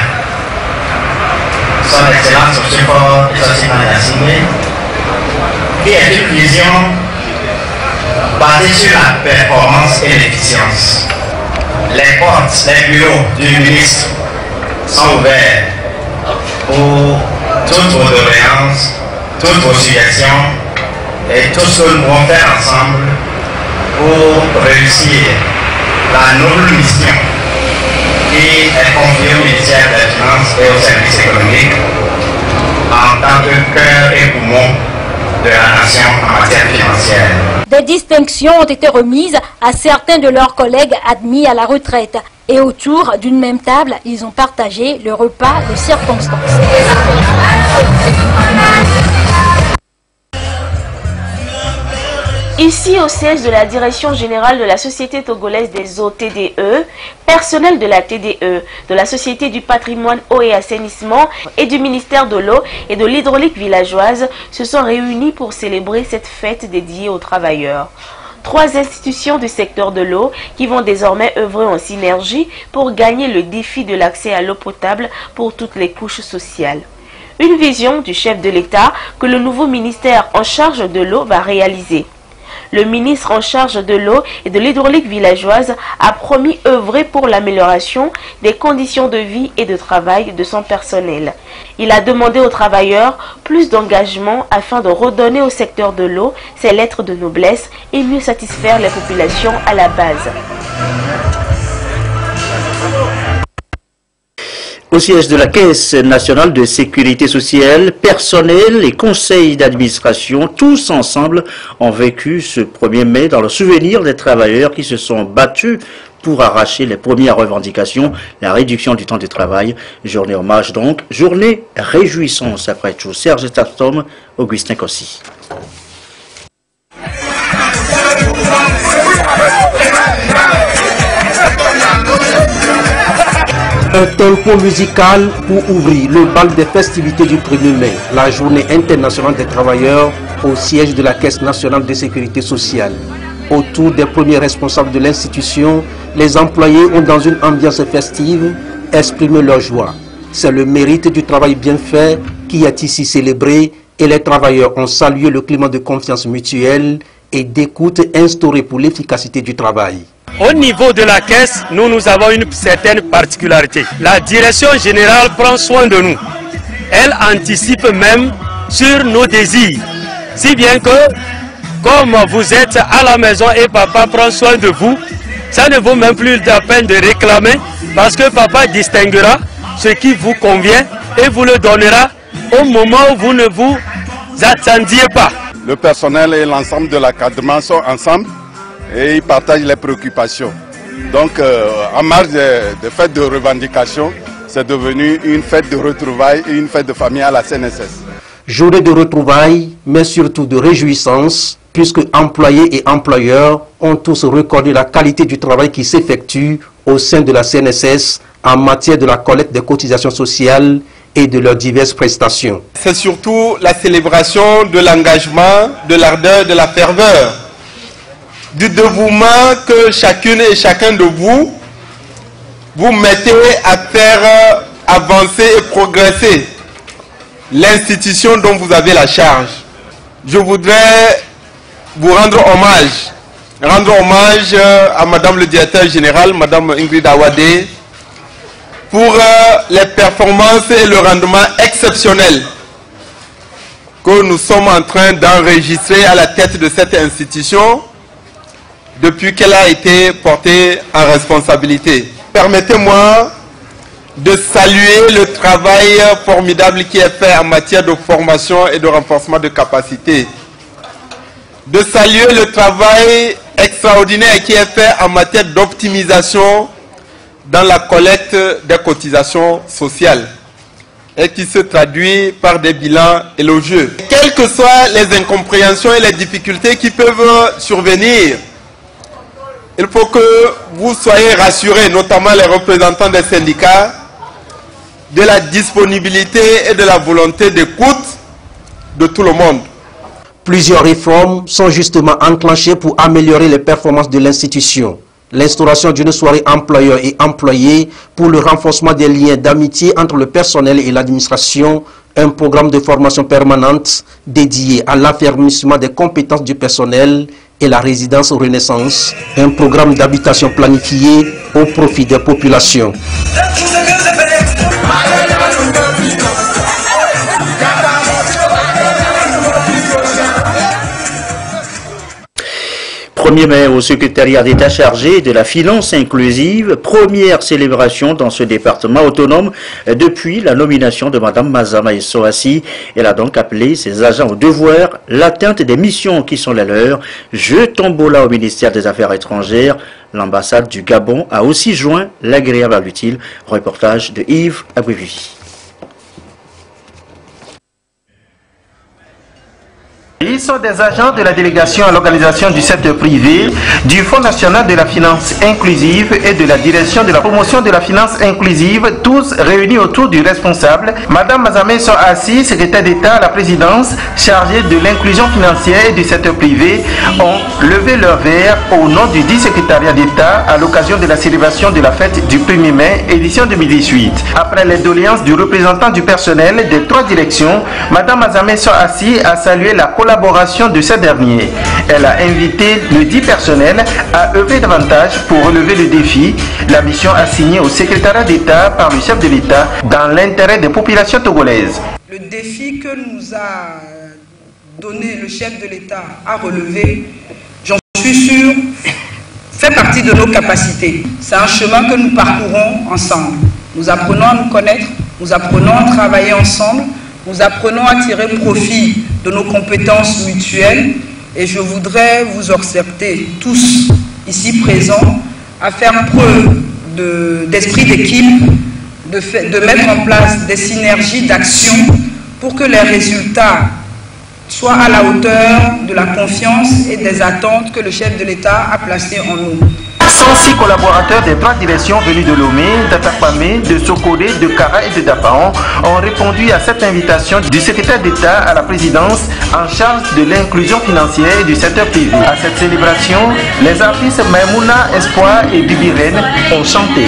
son Excellence Oshifo Issosimane Assimbe, qui est une vision basée sur la performance et l'efficience. Les portes, les bureaux du ministre sont ouverts pour toutes vos doléances, toutes vos suggestions et tout ce que nous pouvons faire ensemble pour réussir la noble mission qui est confiée au ministère des Finances et au service économique en tant que cœur et poumon de la nation en matière financière. Des distinctions ont été remises à certains de leurs collègues admis à la retraite. Et autour d'une même table, ils ont partagé le repas de circonstance. Ici, au siège de la Direction Générale de la Société Togolaise des Eaux TDE, personnel de la TDE, de la Société du Patrimoine Eau et Assainissement et du ministère de l'Eau et de l'Hydraulique villageoise se sont réunis pour célébrer cette fête dédiée aux travailleurs. 3 institutions du secteur de l'eau qui vont désormais œuvrer en synergie pour gagner le défi de l'accès à l'eau potable pour toutes les couches sociales. Une vision du chef de l'État que le nouveau ministère en charge de l'eau va réaliser. Le ministre en charge de l'eau et de l'hydraulique villageoise a promis œuvrer pour l'amélioration des conditions de vie et de travail de son personnel. Il a demandé aux travailleurs plus d'engagement afin de redonner au secteur de l'eau ses lettres de noblesse et mieux satisfaire les populations à la base. Au siège de la Caisse nationale de sécurité sociale, personnel et conseil d'administration, tous ensemble ont vécu ce 1er mai dans le souvenir des travailleurs qui se sont battus pour arracher les premières revendications, la réduction du temps de travail. Journée hommage donc, journée réjouissance après tout. Serge Tastom, Augustin Kossi. Un tempo musical pour ouvrir le bal des festivités du 1er mai, la journée internationale des travailleurs au siège de la Caisse nationale de sécurité sociale. Autour des premiers responsables de l'institution, les employés ont dans une ambiance festive exprimé leur joie. C'est le mérite du travail bien fait qui est ici célébré et les travailleurs ont salué le climat de confiance mutuelle et d'écoute instauré pour l'efficacité du travail. Au niveau de la caisse, nous avons une certaine particularité. La direction générale prend soin de nous. Elle anticipe même sur nos désirs. Si bien que, comme vous êtes à la maison et papa prend soin de vous, ça ne vaut même plus la peine de réclamer parce que papa distinguera ce qui vous convient et vous le donnera au moment où vous ne vous attendiez pas. Le personnel et l'ensemble de l'encadrement sont ensemble et ils partagent les préoccupations. Donc, en marge des fêtes de revendication, c'est devenu une fête de retrouvailles et une fête de famille à la CNSS. Journée de retrouvailles, mais surtout de réjouissance, puisque employés et employeurs ont tous reconnu la qualité du travail qui s'effectue au sein de la CNSS en matière de la collecte des cotisations sociales et de leurs diverses prestations. C'est surtout la célébration de l'engagement, de l'ardeur, de la ferveur, du dévouement que chacune et chacun de vous mettez à faire avancer et progresser l'institution dont vous avez la charge. Je voudrais vous rendre hommage à Madame le directeur général, Madame Ingrid Awadé, pour les performances et le rendement exceptionnel que nous sommes en train d'enregistrer à la tête de cette institution depuis qu'elle a été portée en responsabilité. Permettez-moi de saluer le travail formidable qui est fait en matière de formation et de renforcement de capacités. De saluer le travail extraordinaire qui est fait en matière d'optimisation dans la collecte des cotisations sociales et qui se traduit par des bilans élogieux. Quelles que soient les incompréhensions et les difficultés qui peuvent survenir, il faut que vous soyez rassurés, notamment les représentants des syndicats, de la disponibilité et de la volonté d'écoute de tout le monde. Plusieurs réformes sont justement enclenchées pour améliorer les performances de l'institution. L'instauration d'une soirée employeur et employé pour le renforcement des liens d'amitié entre le personnel et l'administration, un programme de formation permanente dédié à l'affermissement des compétences du personnel et la résidence Renaissance, un programme d'habitation planifié au profit des populations. « 1er mai au secrétariat d'État chargé de la finance inclusive, première célébration dans ce département autonome depuis la nomination de Mme Mazama Essoassi. Elle a donc appelé ses agents au devoir, l'atteinte des missions qui sont les leurs. Jeu tombola au ministère des Affaires étrangères. L'ambassade du Gabon a aussi joint l'agréable à l'utile. Reportage de Yves Abouivi. Ils sont des agents de la délégation à l'organisation du secteur privé, du Fonds national de la finance inclusive et de la direction de la promotion de la finance inclusive, tous réunis autour du responsable, Madame Mazamé Assi, secrétaire d'État à la présidence, chargée de l'inclusion financière et du secteur privé, ont levé leur verre au nom du 10 secrétariat d'État à l'occasion de la célébration de la fête du 1er mai, édition 2018. Après les doléances du représentant du personnel des 3 directions, Madame Mazamé Assi a salué la collaboration de ces derniers. Elle a invité le dit personnel à œuvrer davantage pour relever le défi, la mission assignée au secrétariat d'État par le chef de l'État dans l'intérêt des populations togolaises. Le défi que nous a donné le chef de l'État à relever, j'en suis sûr, fait partie de nos capacités. C'est un chemin que nous parcourons ensemble. Nous apprenons à nous connaître, nous apprenons à travailler ensemble, nous apprenons à tirer profit de nos compétences mutuelles et je voudrais vous exhorter tous ici présents à faire preuve d'esprit d'équipe, de mettre en place des synergies d'action pour que les résultats soient à la hauteur de la confiance et des attentes que le chef de l'État a placées en nous. 106 collaborateurs des 3 directions venus de Lomé, d'Atapamé, de Sokoré, de Kara et de Dapaon ont répondu à cette invitation du secrétaire d'État à la présidence en charge de l'inclusion financière et du secteur privé. À cette célébration, les artistes Maimouna, Espoir et Bibi Reine ont chanté.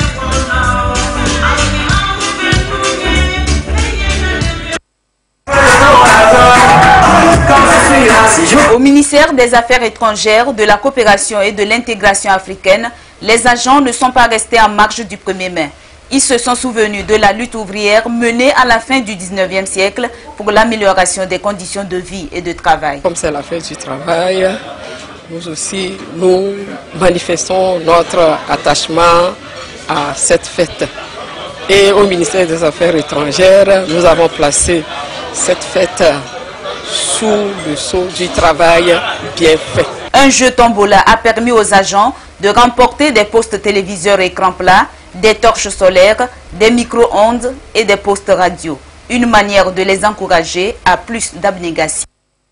Au ministère des Affaires étrangères, de la coopération et de l'intégration africaine, les agents ne sont pas restés en marge du 1er mai. Ils se sont souvenus de la lutte ouvrière menée à la fin du 19e siècle pour l'amélioration des conditions de vie et de travail. Comme c'est la fête du travail, nous aussi, nous manifestons notre attachement à cette fête. Et au ministère des Affaires étrangères, nous avons placé cette fête sous le sceau du travail bien fait. Un jeu tombola a permis aux agents de remporter des postes téléviseurs écran plat, des torches solaires, des micro-ondes et des postes radio. Une manière de les encourager à plus d'abnégation.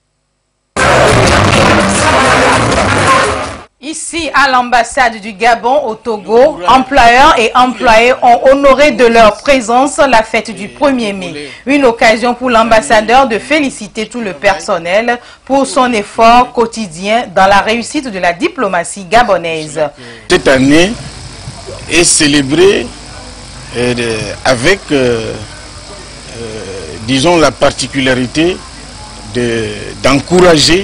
Ici, à l'ambassade du Gabon au Togo, employeurs et employés ont honoré de leur présence la fête du 1er mai. Une occasion pour l'ambassadeur de féliciter tout le personnel pour son effort quotidien dans la réussite de la diplomatie gabonaise. Cette année est célébrée avec, disons, la particularité d'encourager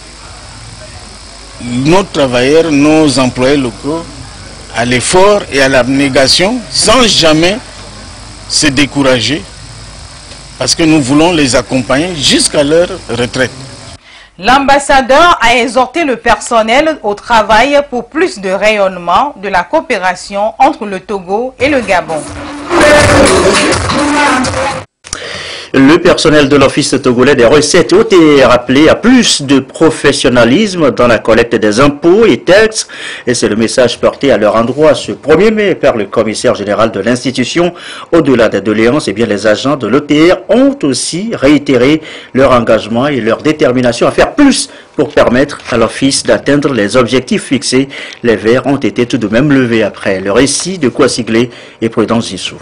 nos travailleurs, nos employés locaux à l'effort et à l'abnégation sans jamais se décourager parce que nous voulons les accompagner jusqu'à leur retraite. L'ambassadeur a exhorté le personnel au travail pour plus de rayonnement de la coopération entre le Togo et le Gabon. Le personnel de l'Office togolais des recettes OTR appelé à plus de professionnalisme dans la collecte des impôts et taxes. Et c'est le message porté à leur endroit ce 1er mai par le commissaire général de l'institution. Au-delà des doléances, eh bien, les agents de l'OTR ont aussi réitéré leur engagement et leur détermination à faire plus pour permettre à l'Office d'atteindre les objectifs fixés. Les verres ont été tout de même levés après le récit de Kouassiglet et Prudence Zissou.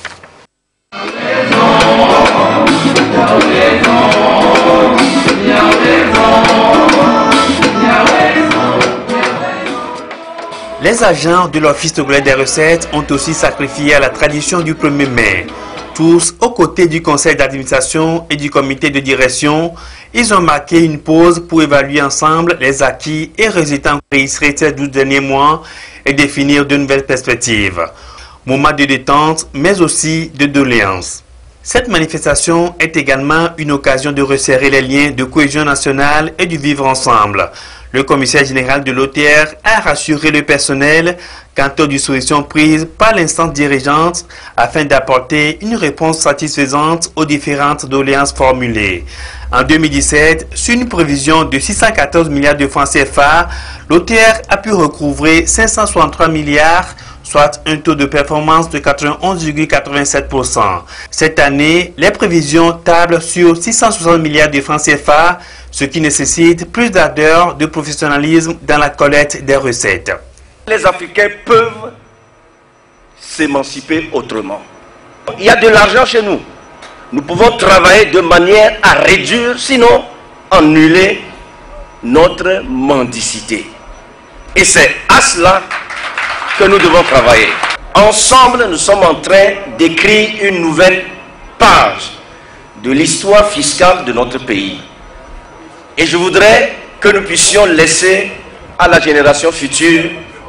Les agents de l'Office togolais des recettes ont aussi sacrifié à la tradition du 1er mai. Tous, aux côtés du conseil d'administration et du comité de direction, ils ont marqué une pause pour évaluer ensemble les acquis et résultats enregistrés ces 12 derniers mois et définir de nouvelles perspectives. Moment de détente, mais aussi de doléances. Cette manifestation est également une occasion de resserrer les liens de cohésion nationale et du vivre ensemble. Le commissaire général de l'OTR a rassuré le personnel quant aux dispositions prises par l'instance dirigeante afin d'apporter une réponse satisfaisante aux différentes doléances formulées. En 2017, sur une prévision de 614 milliards de francs CFA, l'OTR a pu recouvrer 563 milliards, soit un taux de performance de 91,87%. Cette année, les prévisions tablent sur 660 milliards de francs CFA, ce qui nécessite plus d'ardeur de professionnalisme dans la collecte des recettes. Les Africains peuvent s'émanciper autrement. Il y a de l'argent chez nous. Nous pouvons travailler de manière à réduire, sinon annuler notre mendicité. Et c'est à cela que nous devons travailler. Ensemble, nous sommes en train d'écrire une nouvelle page de l'histoire fiscale de notre pays. Et je voudrais que nous puissions laisser à la génération future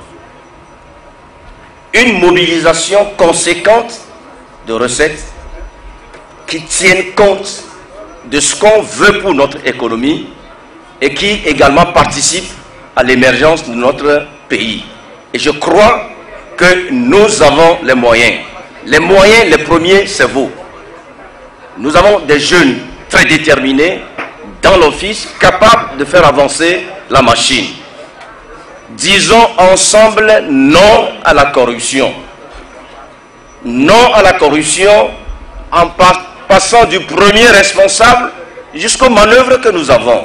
une mobilisation conséquente de recettes qui tiennent compte de ce qu'on veut pour notre économie et qui également participent à l'émergence de notre pays. Et je crois que nous avons les moyens. Les moyens, les premiers, c'est vous. Nous avons des jeunes très déterminés dans l'office, capables de faire avancer la machine. Disons ensemble non à la corruption. Non à la corruption en passant du premier responsable jusqu'aux manœuvres que nous avons.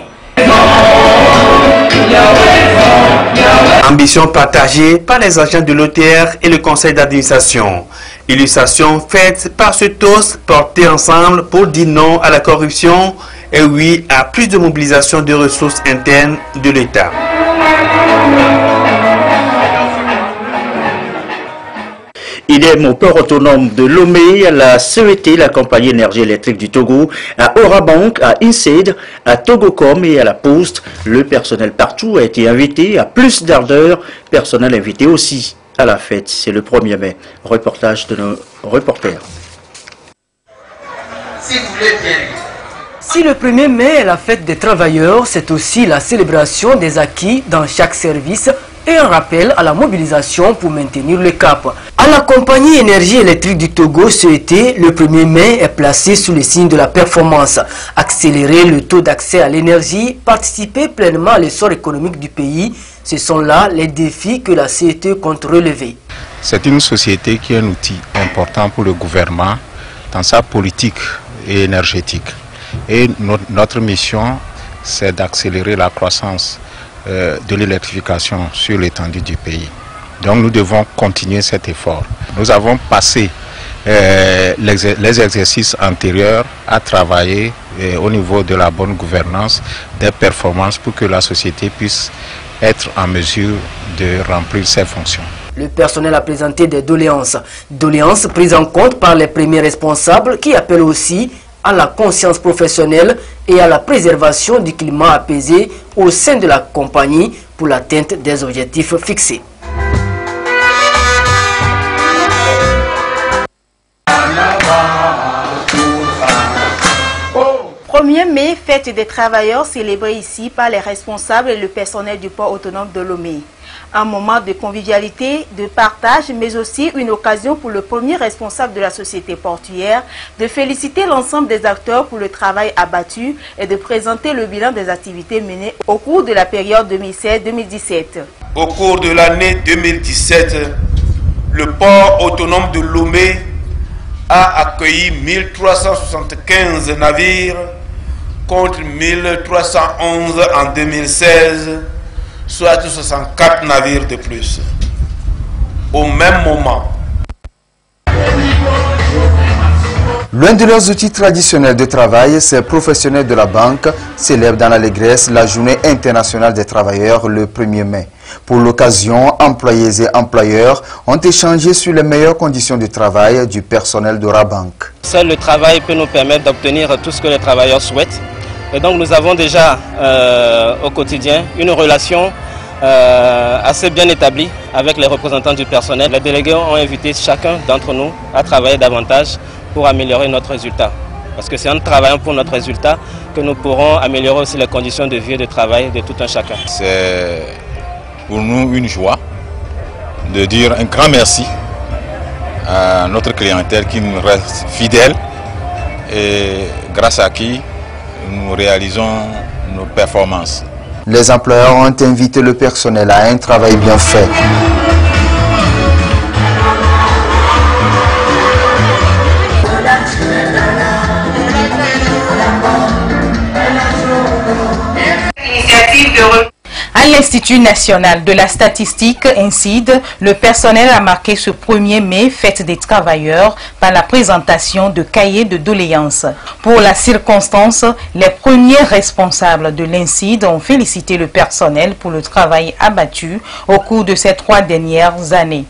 Ambition partagée par les agents de l'OTR et le conseil d'administration. Illustration faite par ce toast porté ensemble pour dire non à la corruption et oui à plus de mobilisation de ressources internes de l'État. Idem au port autonome de Lomé, à la CET, la compagnie énergie électrique du Togo, à Orabank, à INSED, à Togocom et à la Poste. Le personnel partout a été invité à plus d'ardeur. Personnel invité aussi à la fête. C'est le 1er mai. Reportage de nos reporters. Si le 1er mai est la fête des travailleurs, c'est aussi la célébration des acquis dans chaque service et un rappel à la mobilisation pour maintenir le cap. À la compagnie énergie électrique du Togo, CET, le 1er mai est placé sous le signe de la performance. Accélérer le taux d'accès à l'énergie, participer pleinement à l'essor économique du pays, ce sont là les défis que la CET compte relever. C'est une société qui est un outil important pour le gouvernement dans sa politique énergétique. Et notre mission, c'est d'accélérer la croissance de l'électrification sur l'étendue du pays. Donc nous devons continuer cet effort. Nous avons passé les exercices antérieurs à travailler au niveau de la bonne gouvernance, des performances pour que la société puisse être en mesure de remplir ses fonctions. Le personnel a présenté des doléances. Doléances prises en compte par les premiers responsables qui appellent aussi à la conscience professionnelle et à la préservation du climat apaisé au sein de la compagnie pour l'atteinte des objectifs fixés. Le 1er mai, fête des travailleurs célébrée ici par les responsables et le personnel du port autonome de Lomé. Un moment de convivialité, de partage, mais aussi une occasion pour le premier responsable de la société portuaire de féliciter l'ensemble des acteurs pour le travail abattu et de présenter le bilan des activités menées au cours de la période 2016-2017. Au cours de l'année 2017, le port autonome de Lomé a accueilli 1375 navires contre 1311 en 2016, soit 64 navires de plus. Au même moment, l'un de leurs outils traditionnels de travail, ces professionnels de la banque célèbrent dans l'allégresse la journée internationale des travailleurs le 1er mai. Pour l'occasion, employés et employeurs ont échangé sur les meilleures conditions de travail du personnel de la banque. Seul le travail peut nous permettre d'obtenir tout ce que les travailleurs souhaitent. Et donc nous avons déjà au quotidien une relation assez bien établie avec les représentants du personnel. Les délégués ont invité chacun d'entre nous à travailler davantage pour améliorer notre résultat. Parce que c'est en travaillant pour notre résultat que nous pourrons améliorer aussi les conditions de vie et de travail de tout un chacun. C'est pour nous une joie de dire un grand merci à notre clientèle qui nous reste fidèle et grâce à qui nous réalisons nos performances. Les employeurs ont invité le personnel à un travail bien fait. À l'Institut national de la statistique, INSID, le personnel a marqué ce 1er mai, fête des travailleurs, par la présentation de cahiers de doléances. Pour la circonstance, les premiers responsables de l'INSID ont félicité le personnel pour le travail abattu au cours de ces 3 dernières années.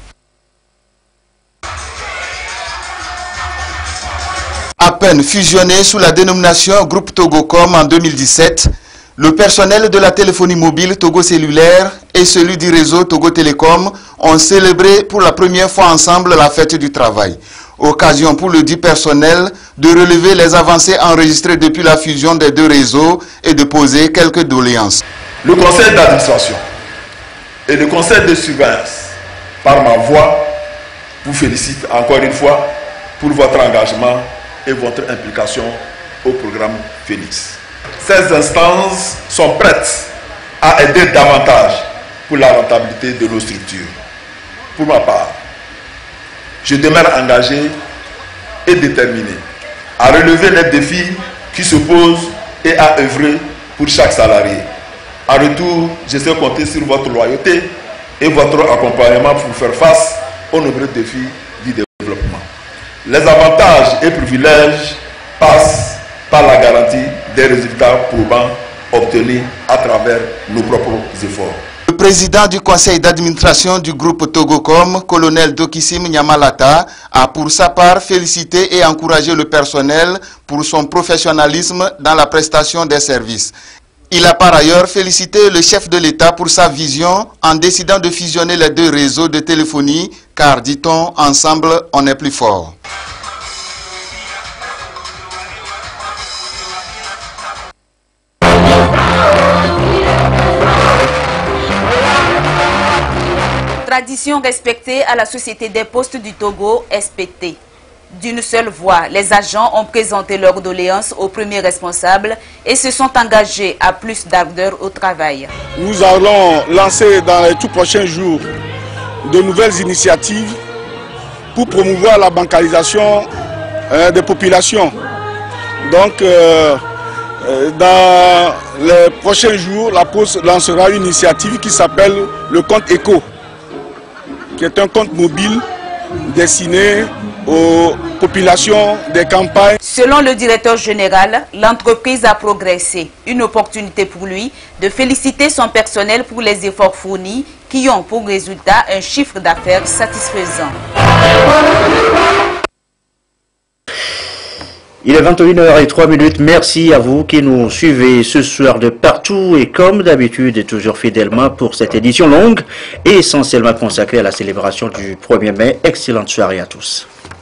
À peine fusionné sous la dénomination Groupe Togocom en 2017, le personnel de la téléphonie mobile Togo Cellulaire et celui du réseau Togo Télécom ont célébré pour la première fois ensemble la fête du travail. Occasion pour le dit personnel de relever les avancées enregistrées depuis la fusion des 2 réseaux et de poser quelques doléances. Le conseil d'administration et le conseil de surveillance, par ma voix, vous félicite encore une fois pour votre engagement et votre implication au programme Phoenix. Ces instances sont prêtes à aider davantage pour la rentabilité de nos structures. Pour ma part, je demeure engagé et déterminé à relever les défis qui se posent et à œuvrer pour chaque salarié. En retour, je sais compter sur votre loyauté et votre accompagnement pour faire face aux nombreux défis du développement. Les avantages et privilèges passent par la garantie des résultats probants obtenus à travers nos propres efforts. Le président du conseil d'administration du groupe Togocom, colonel Dokissim Nyamalata, a pour sa part félicité et encouragé le personnel pour son professionnalisme dans la prestation des services. Il a par ailleurs félicité le chef de l'État pour sa vision en décidant de fusionner les 2 réseaux de téléphonie, car, dit-on, ensemble, on est plus fort. Tradition respectée à la Société des Postes du Togo, SPT. D'une seule voix, les agents ont présenté leurs doléances aux premiers responsables et se sont engagés à plus d'ardeur au travail. Nous allons lancer dans les tout prochains jours de nouvelles initiatives pour promouvoir la bancarisation des populations. Donc, dans les prochains jours, la Poste lancera une initiative qui s'appelle le compte éco, qui est un compte mobile destiné aux populations des campagnes. Selon le directeur général, l'entreprise a progressé. Une opportunité pour lui de féliciter son personnel pour les efforts fournis qui ont pour résultat un chiffre d'affaires satisfaisant. Il est 21h03. Merci à vous qui nous suivez ce soir de partout et comme d'habitude et toujours fidèlement pour cette édition longue et essentiellement consacrée à la célébration du 1er mai. Excellente soirée à tous.